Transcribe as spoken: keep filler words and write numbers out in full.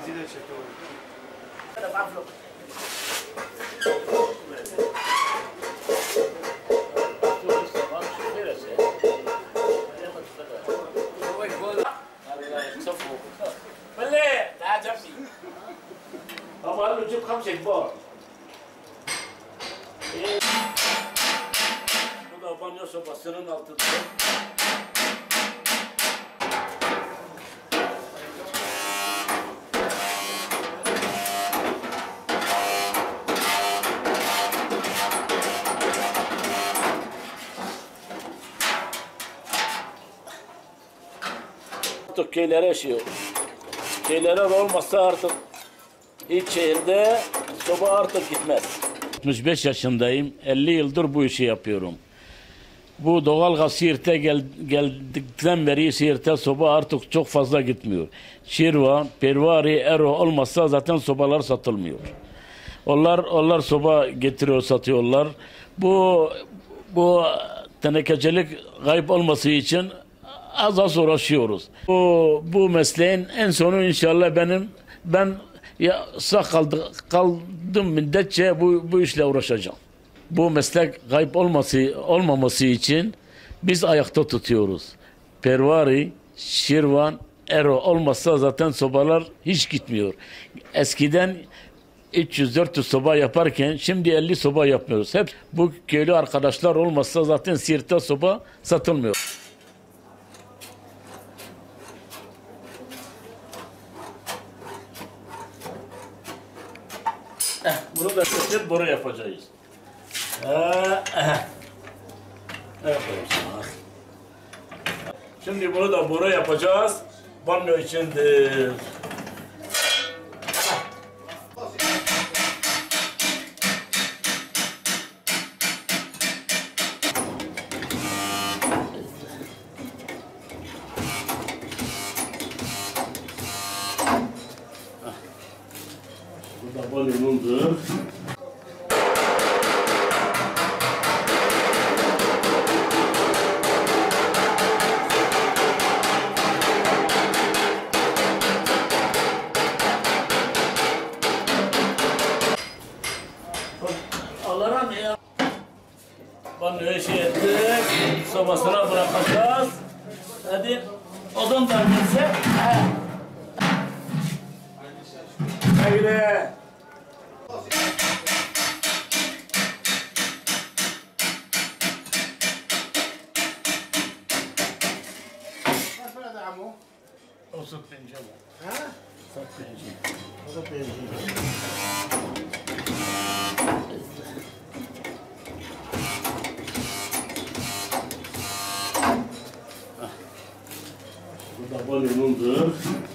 Bizi de çekiyor. طبعا له جيب خمسة كبار. Bu da banyo sobasının altında. Artık köylere yaşıyor. Köyler olmazsa artık hiç şehirde soba artık gitmez. altmış beş yaşındayım. elli yıldır bu işi yapıyorum. Bu doğalgaz Siirt'e gel, geldikten beri Siirt'e soba artık çok fazla gitmiyor. Şirvan, Pervari, Ero olmazsa zaten sobalar satılmıyor. Onlar onlar soba getiriyor, satıyorlar. Bu bu tenekecilik kayıp olması için az az uğraşıyoruz. Bu, bu mesleğin en sonu inşallah benim ben ya sağ kaldı, kaldım müddetçe bu, bu işle uğraşacağım. Bu meslek kayıp olması olmaması için biz ayakta tutuyoruz. Pervari, Şirvan, Ero olmazsa zaten sobalar hiç gitmiyor. Eskiden üç yüz dört yüz soba yaparken şimdi elli soba yapmıyoruz. Hep bu köylü arkadaşlar olmazsa zaten Siirt'te soba satılmıyor. Eh, bunu da getir, boru yapacağız. Eh, eh. Evet, şimdi bunu da boru yapacağız. Banyo içindir. Bu da banyonundur. Allah'ım ya. Banyoyu şey ettik. Sobasına bırakacağız. Hadi odun da gitse. Haydi. O sık pencere. Ha? Sık pencere. O da pencere. Bu da banyonundur.